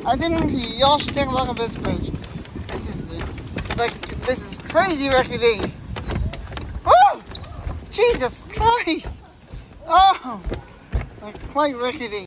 I think y'all should take a look at this bridge. This is crazy rickety. Oh, Jesus Christ! Oh, like quite rickety.